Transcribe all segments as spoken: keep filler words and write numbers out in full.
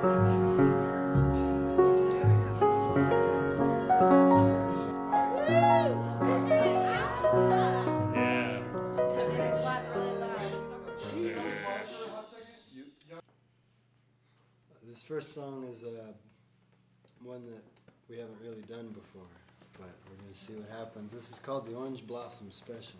This first song is uh, one that we haven't really done before, but we're going to see what happens. This is called the Orange Blossom Special.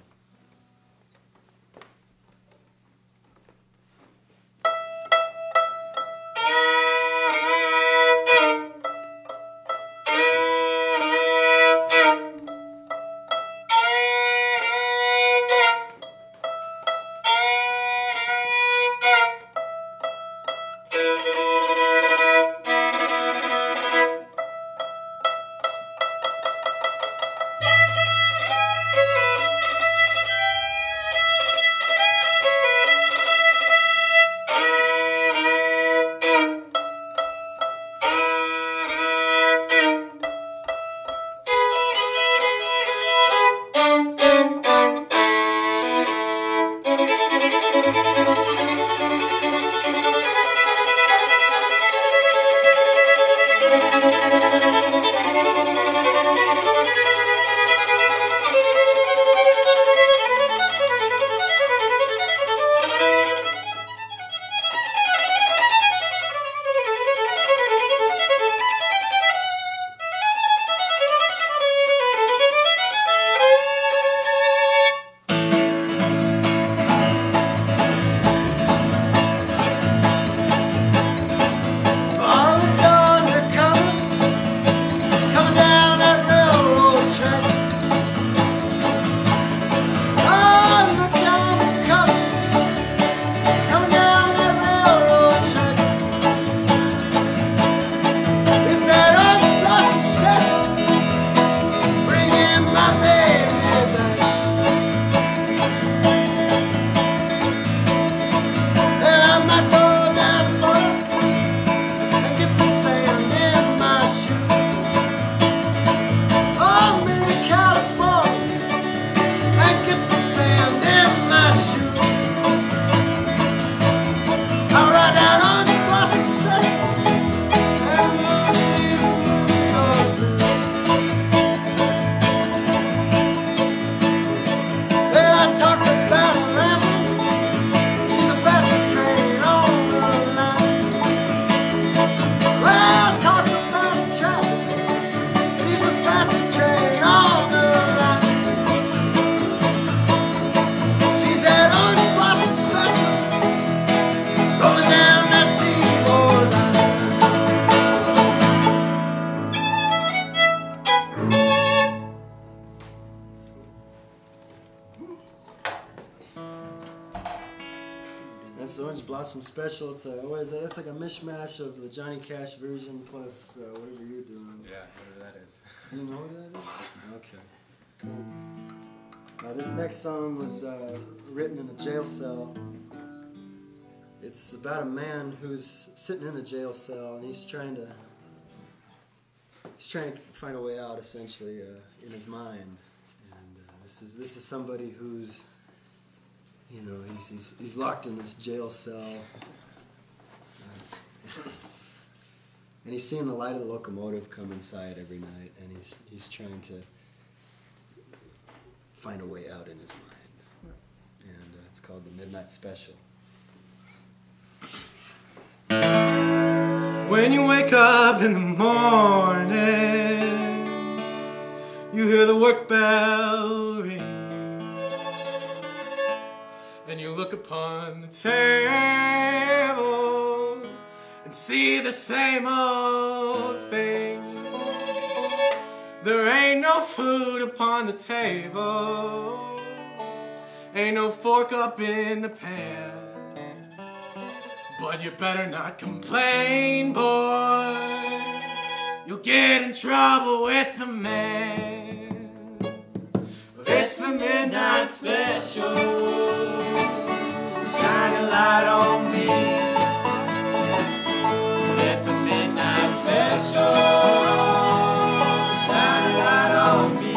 That's the Orange Blossom Special. It's a, what is that? That's like a mishmash of the Johnny Cash version plus uh, whatever you're doing. Yeah, whatever that is. Do you know what that is? Okay, cool. Now this next song was uh, written in a jail cell. It's about a man who's sitting in a jail cell and he's trying to he's trying to find a way out, essentially, uh, in his mind. And uh, this is this is somebody who's, you know, he's he's, he's locked in this jail cell, uh, and he's seeing the light of the locomotive come inside every night, and he's he's trying to find a way out in his mind. And uh, it's called the Midnight Special. When you wake up in the morning, you hear the work bell ring, and you look upon the table and see the same old thing. There ain't no food upon the table, ain't no fork up in the pan. But you better not complain, boy. You'll get in trouble with the man. It's the Midnight Special. Shine a light on me. Get the Midnight Special. Shine a light on me.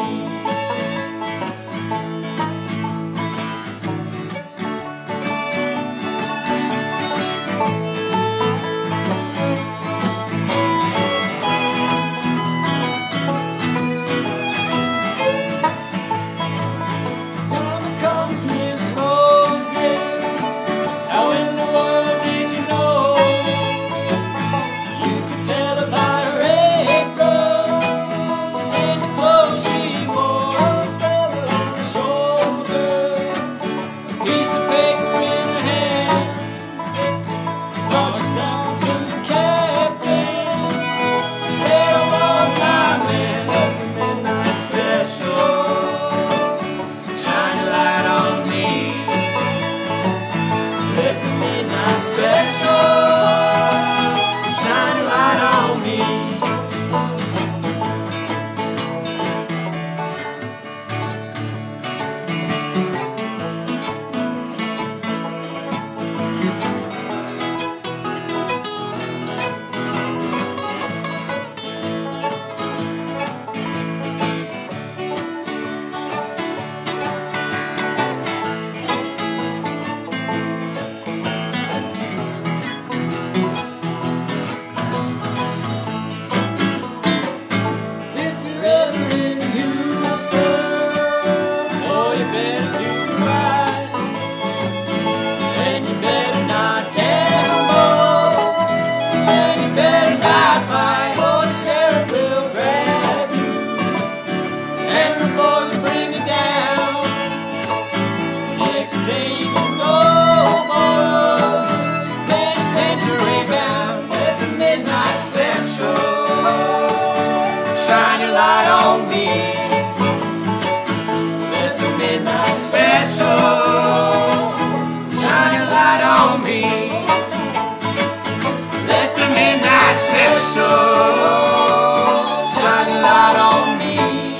shine your light on me.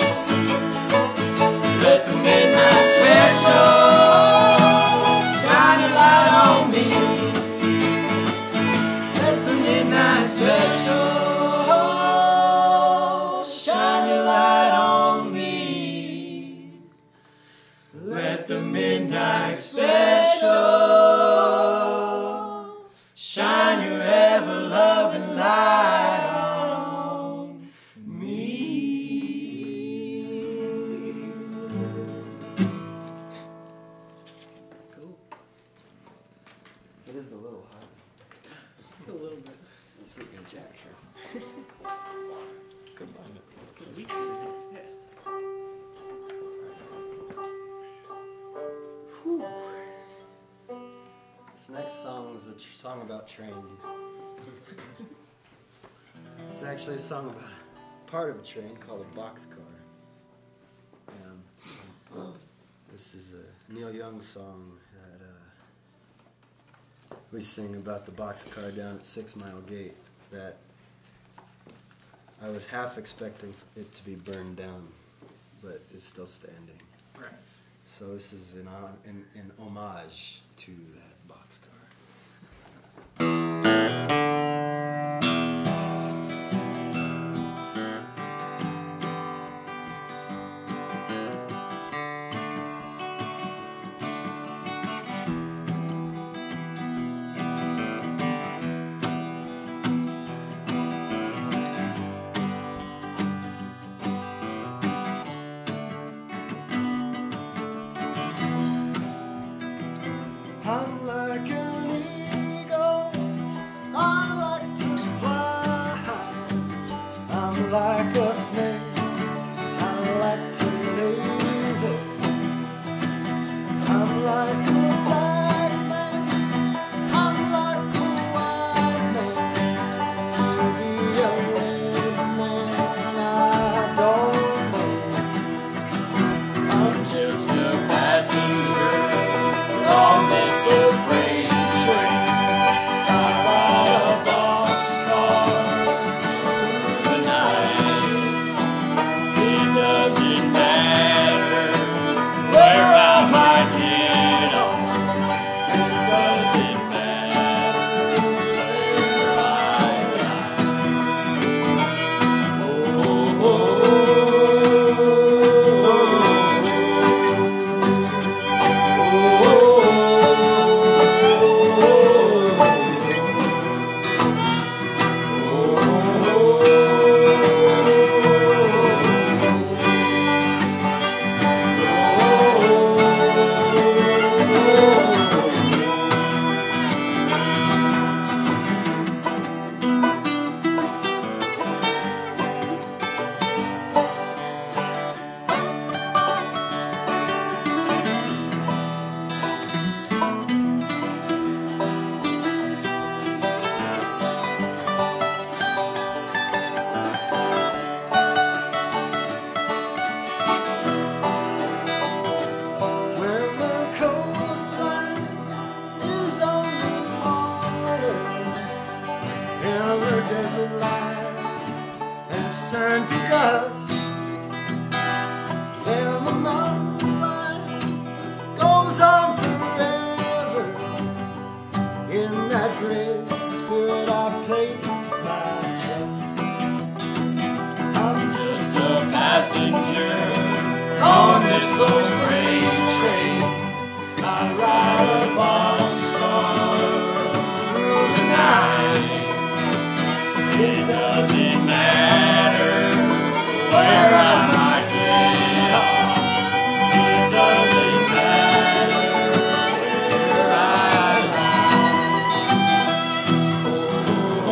Let the midnight special shine your light on me. Let the midnight special shine your light on me. Let the midnight special shine your ever-loving light on me. Cool. It is a little hot. It's a little bit. It's a good jack shirt. Good one. It's good weekend. Yeah. Whew. This next song is a tr song about trains. It's actually a song about a part of a train called a boxcar. Um, this is a Neil Young song that uh, we sing about the boxcar down at Six Mile Gate that I was half expecting it to be burned down, but it's still standing. Right. So this is an, an, an homage to that boxcar. I'm like an eagle, I like to fly. I'm like a snake, I like to live. I'm like a black man, I'm like a white man. Maybe a red man, I don't know. I'm just a passenger on this old freight train. I ride a boxcar through the night. It doesn't matter where I might get on. It doesn't matter where I lie. Oh, oh, oh, when the coastline is underwater and the desert light has turned to dust, and the mountain line goes on forever. In that great spirit I place my trust. I'm just a passenger on this old freight train. I ride a boxcar through the night. It doesn't matter where I might get off. It doesn't matter where I lie. Oh, oh,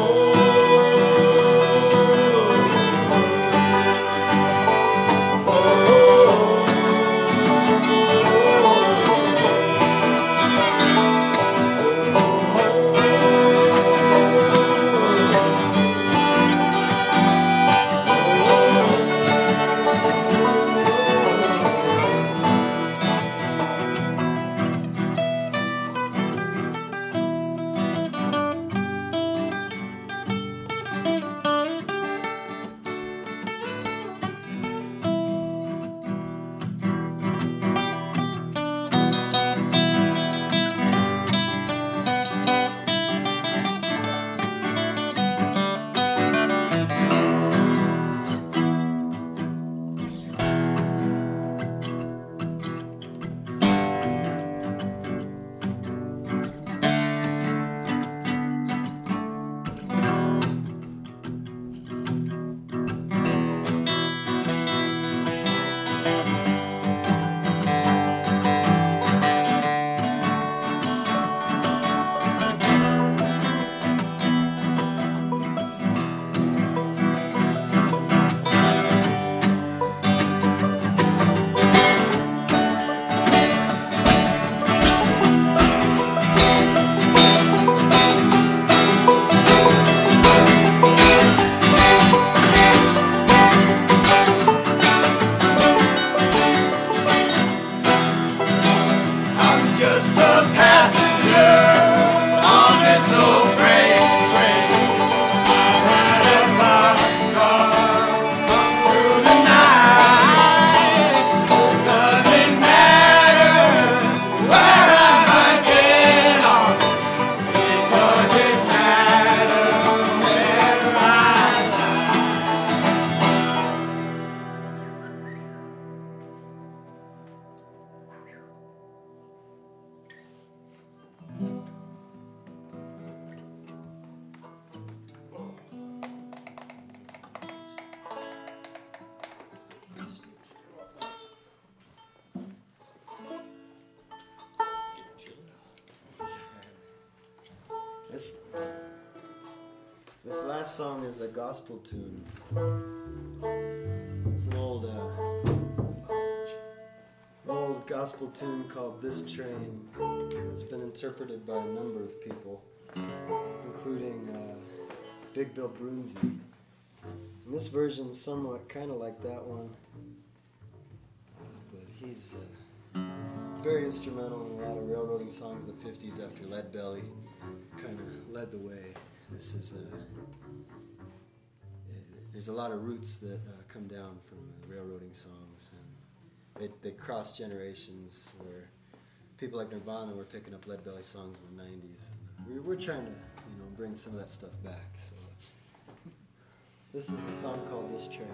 oh, oh, oh. This last song is a gospel tune. It's an old, uh, old gospel tune called "This Train." It's been interpreted by a number of people, including uh, Big Bill Brunzi. And this version's somewhat kind of like that one, uh, but he's uh, very instrumental in a lot of railroading songs in the fifties after Lead Belly kind of led the way. This is a, there's a lot of roots that uh, come down from uh, railroading songs, and they, they cross generations where people like Nirvana were picking up Lead Belly songs in the nineties. We're, we're trying to, you know, bring some of that stuff back. So this is a song called "This Train."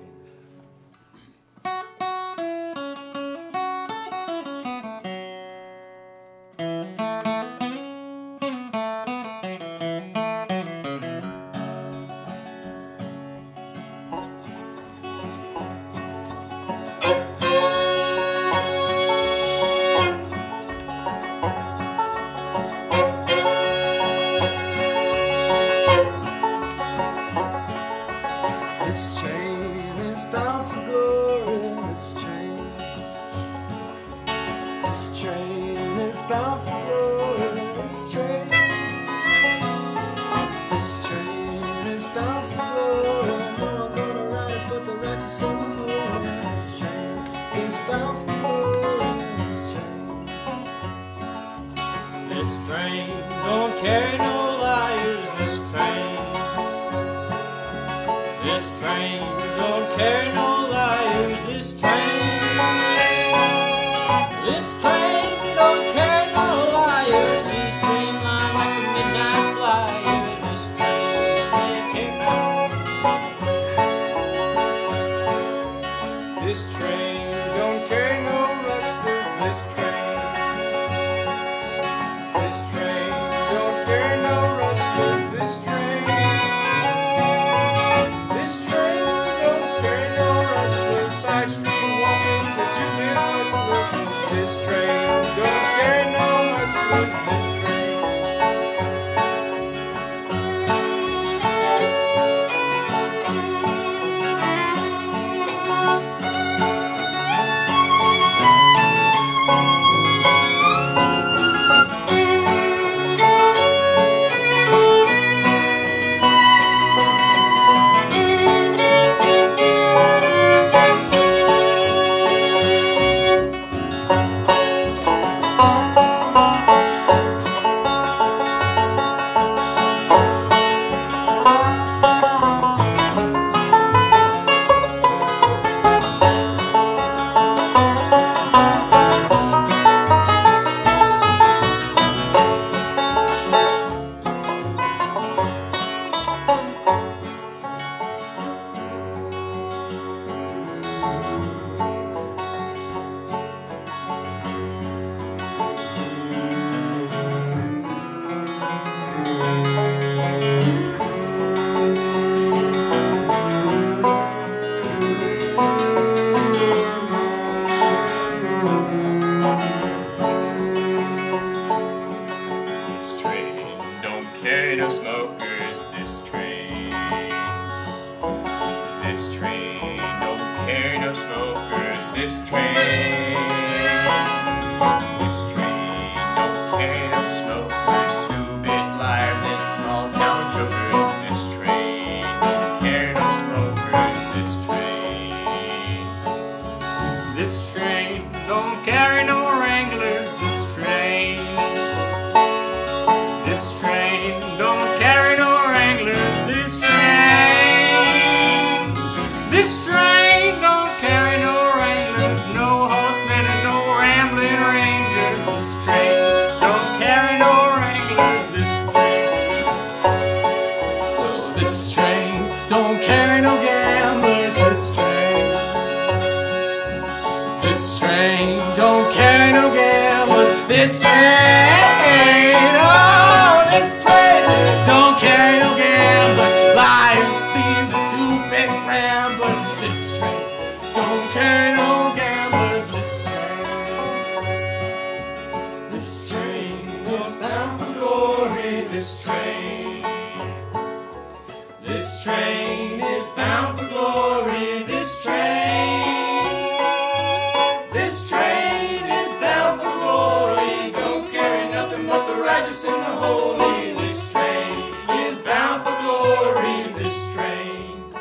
This train is bound for glory. This train, this train is bound for glory. Don't carry nothing but the righteous and the holy. This train is bound for glory. This train,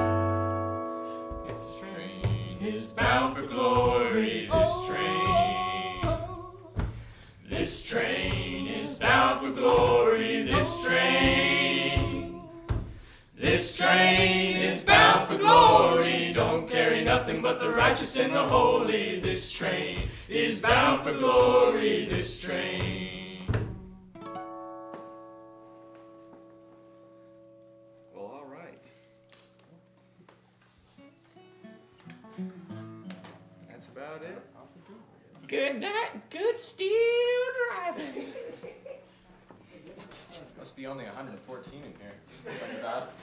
this train is bound for glory. This train, this train is bound for glory. This train, this train is bound for glory. Don't carry nothing but the righteous and the holy. This train is bound for glory. This train. Well, all right. That's about it. Good night, good steel driving. Must be only one hundred fourteen in here. Like that.